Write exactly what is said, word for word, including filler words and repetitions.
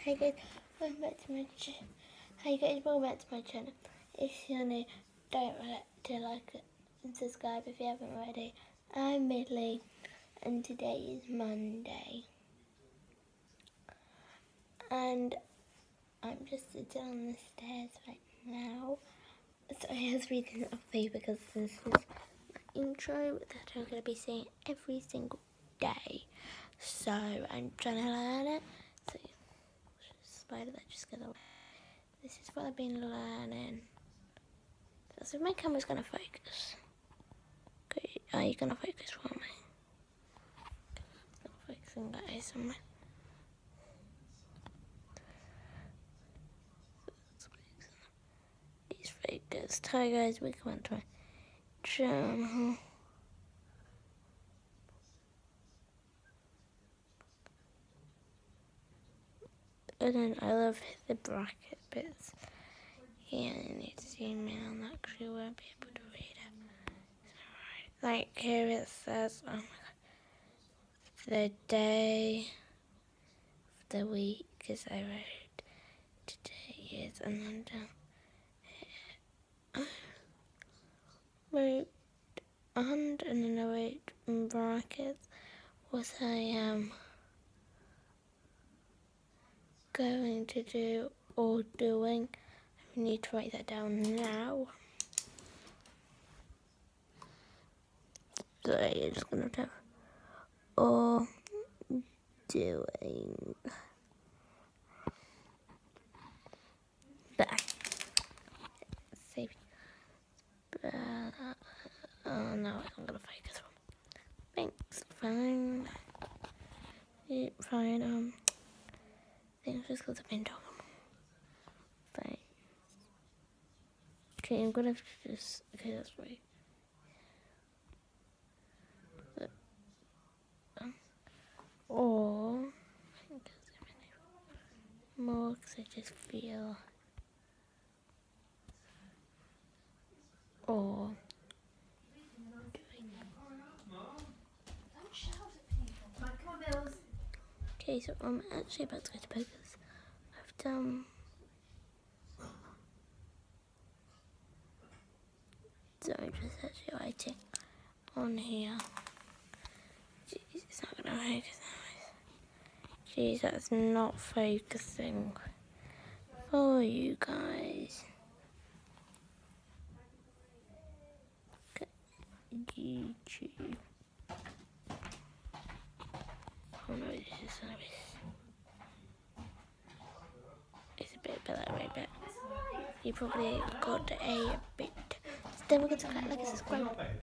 Hey guys, welcome back to my channel. Hey guys, welcome back to my channel. If you're new, don't forget to like it and subscribe if you haven't already. I'm Midley, and today is Monday. And I'm just sitting on the stairs right now. So I was reading it off for you because this is my intro that I'm going to be saying every single day. So I'm trying to learn it. So spider that just got away. This is what I've been learning. So my camera's gonna focus. Okay, are you gonna focus for me? It's not focusing, guys. On my... It's focused. Hi guys, welcome to my channel. And then I love the bracket bits. Yeah, I need to zoom in on that because you won't be able to read it. So, right. Like here it says, oh my god, the day of the week is I wrote today is, and then down here, wrote and and then I wrote in brackets what I am going to do or doing. I need to write that down now. So I'm just gonna do or doing that. Save. Uh, oh no, I'm gonna focus on. Thanks, fine. Yeah, fine. Um, I think it's just because I've been talking. Fine. Okay, I'm gonna have to just. Okay, that's right. Or more because I just feel. Or okay, so I'm actually about to go to bed because I've done. So I'm just actually writing on here. Jeez, it's not gonna focus now. Jeez, that's not focusing for you guys. YouTube. Oh no, this is service. It's a bit better, right bit. You probably got a bit. So then we're going to click like and subscribe.